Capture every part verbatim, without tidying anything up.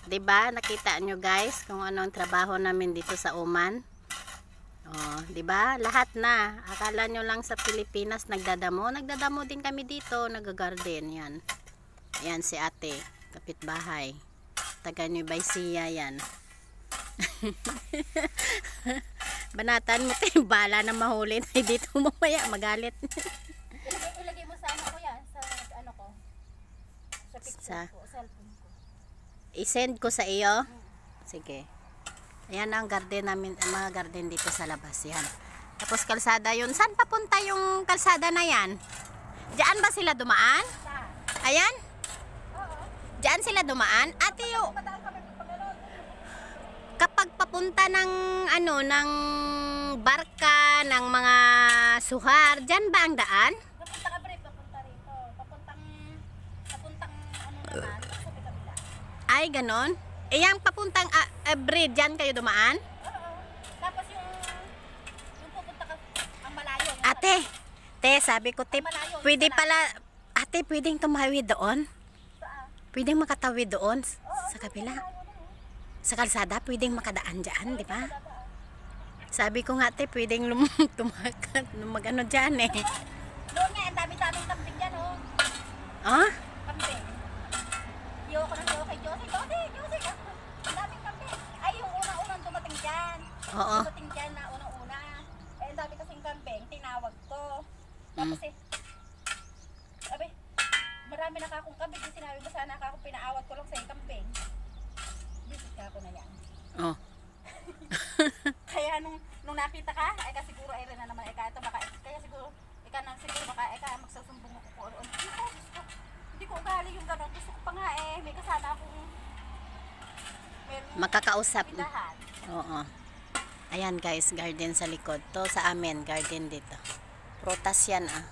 'Diba? Nakita nyo guys kung anong trabaho namin dito sa Oman. Oh, 'di ba? Lahat na. Akala nyo lang sa Pilipinas nagdadamo, nagdadamo din kami dito, nag-garden 'yan. Ayan si Ate, kapitbahay. Taga Nueva Ecija 'yan. Banatan mo tayo, bala na mahuli tayo dito mamaya, magalit. Ilagay, ilagay mo sa ano ko yan, sa ano ko. Sa picture Sa, ko, cellphone ko. i-send ko sa iyo. Sige. Ayan ang garden namin, ang mga garden dito sa labas yan. Tapos kalsada yun. Saan papunta yung kalsada na yan? Diyan ba sila dumaan? Ayan? Diyan sila dumaan? Ate yung kapag papunta ng ano, ng barka, ng mga suhar, diyan ba ang daan? Papunta ka bre, papunta rito. Papuntang, papuntang ano naman, sa kabila. Ay, ganon. Eh, yung papuntang uh, uh, bridge, dyan kayo dumaan? Oo. Tapos yung, yung pupunta ka, ang malayo. Yung Ate, te, sabi ko, te, malayo, pwede yung pala, ate, pwedeng tumawid doon? saan? Pwedeng makatawid doon Oo, sa kabila. malayo na, oh. Sa kalsada, pwedeng makadaan dyan, di ba? Sabi ko nga, te, pwedeng lum tumakan, lumagano dyan eh. Doon nga, ang dami-daming kambing dyan, oh. Ah? Kambing. Yo ko na yo kay Josie, Josie, Josie. Ang daming kambing. Ay, yung unang-unang dumating dyan. Oo. Dumating dyan na unang-una. Eh, ang dami kasing kambing, tinawag ko. Tapos Mm. eh, sabi, marami na akong kambing. Di sinabi mo sana ako, pinaawat ko lang sa yung kambing. Bisit ka ako na yan. Oh. Kaya nung, nung nakita ka, ay ka siguro ay rin na naman, ay ka ito maka, kaya siguro, ika na siguro maka, ay ka magsusumbong ako ko. Hindi ko, gusto, hindi ko ugali yung gano'n. Gusto ko pa nga eh, may kasama akong, meron Makakausap. pindahan. Oo. Ayan guys, garden sa likod. To sa amin, garden dito. Prutas yan ah.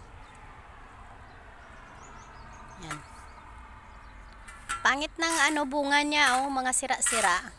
Yan. Pangit ng ano bunga niya oh, mga sira-sira.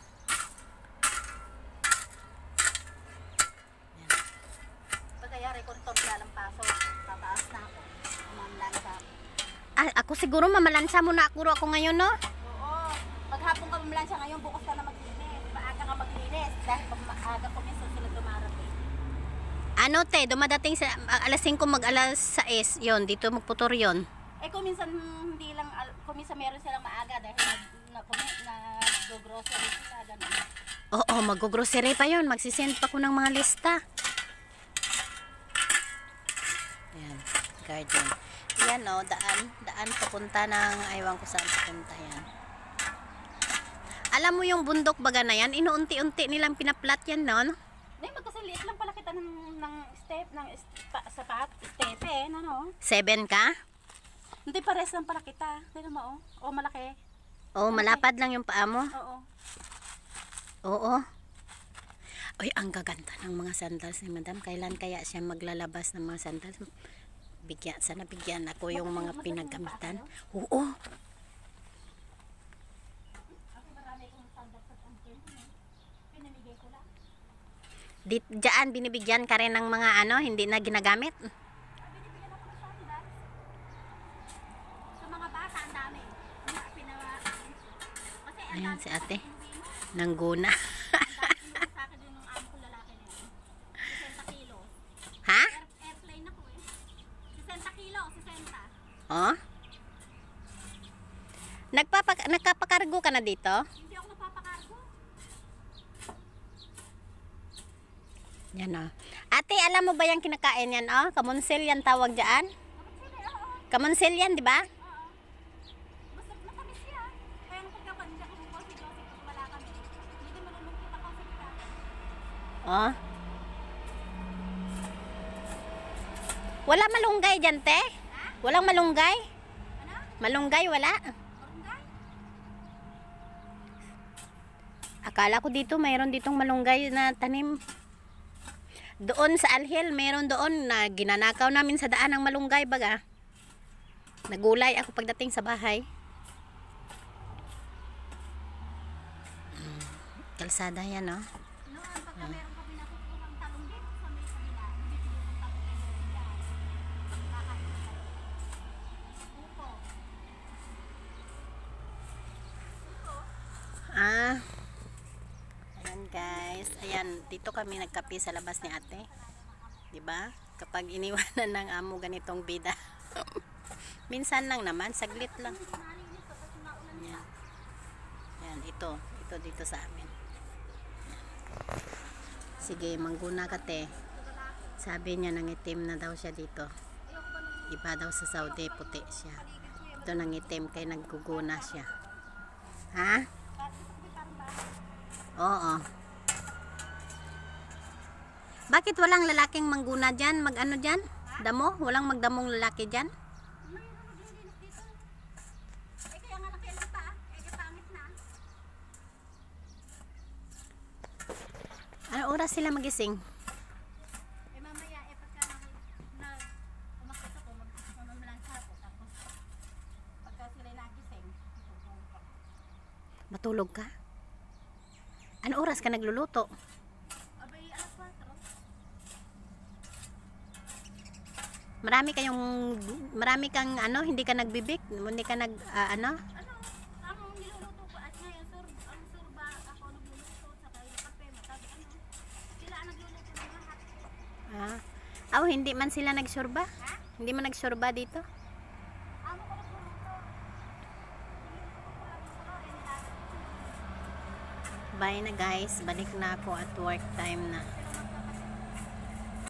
Pagkayari, kung ito bilalang paso, tataas na ako. Mamlansa ako. Ah, ako siguro mamalansa muna ako ako ngayon no. Oo. Maghapon ka mamlansa ngayon, bukas ka na maglinis. Maaga ka maglinis. Dahil pag maaga ko minsan sila dumarating. Ano te, dumadating sa ah, alas singko mag alas sais. Yon, dito magputor yon. Eh kung minsan hindi lang, al- kung minsan meron silang maaga dahil nag, na, na, nag-grocery sila, gano'n. Oo, mag-grocery pa yon. Magsisend pa ko ng mga lista. Ayan, garden. Yan o, daan. Daan papunta ng, aywan ko saan papunta yan. Alam mo yung bundok baga na yan, inuunti-unti nilang pinaplat yan, no? Hindi, magkasaliit lang pala kita ng, ng step, ng pa, sapat, step eh, ano? Seven ka? Hindi, pares lang pala kita. Hindi mo, oh. O, malaki. Oo, malapad lang yung paa mo. Oo. Oo. Ay, ang gaganda ng mga sandals ni Madam. Kailan kaya siya maglalabas ng mga sandals? Bigyan, sana bigyan ako yung mga pinagamitan. Oo. Ako marami kong sandals at angkin. Pinamigay ko lang. Di, diyan, binibigyan ka rin ng mga ano, hindi na ginagamit. Binibigyan ako ng sandals. Sa mga bata, ang dami. Mga pinawa. Kasi ang Ayan dami si ate. ko Nangguna. sa akin din ng amo ko lalaki na yun. sixty kilo. Ha? Air, airplane ako eh. sixty kilo, sixty. Oh? Nagpapa, nagpapakargo ka na dito? Hindi ako napapakargo. Yan o. Ate, alam mo ba yung kinakain yan oh? Kamonsil yan tawag dyan? Kapag sila, oo. Kamonsil yan, di ba? Oo. Basta matamis siya. Kaya nung pagkapan, hindi ako bukas si Joseph pag wala kami. Hindi din malulungkot ako sa kita. Oh. Wala malunggay dyan, te? Walang malunggay? Ano? Malunggay, wala? Marunggay? Akala ko dito, mayroon ditong malunggay na tanim. Doon sa Alhel, mayroon doon na ginanakaw namin sa daan ng malunggay baga. Nagulay ako pagdating sa bahay. Hmm. Kalsada yan, no? Noon, pagka meron kami nakukuhang talong dito sa may kabila, bibili ng talong kay Joey dyan. Kakain na tayo. Upo. Upo. Ah? Ah. Ayan guys. Ayan, dito kami nagkape sa labas ni ate. 'Di ba? Kapag iniwanan ng amo ganitong bida. Minsan lang naman, saglit lang. Ayan. Ayan, ito. Ito dito sa amin. Ayan. Sige, mangguna ka te. Sabi niya nangitim na daw siya dito. Iba daw sa Saudi, puti siya. Ito nangitim kaya nagguguna siya. Ha? Oo. Bakit walang lalaking mangguna dyan? Mag ano dyan? Damo? Walang magdamong lalaki dyan? Eh kaya nga laki ang pa, eh kapangit na. Ano oras sila magising? Eh mamaya eh pagka na umakit ako, magmamalansa ako. Tapos pagka sila nagising, tutulog ako. Matulog ka? Ano oras ka nagluluto? Abay, alas kwatro. Marami kayong marami kang ano, hindi ka nagbibik, hindi ka nag ah, ano? Ano, ang niluluto ko at ngayon, sur, ang surba ako nagluluto, saka yung kape, matabi, ano, sila ang nagluluto ng lahat. Ah. Aw, hindi man sila nagsurba? Ha? Hindi man nagsurba dito? Amo ko nagluluto. Niluluto ko lang yung kulo, eh, nila. Bye na guys, balik na ako at work time na.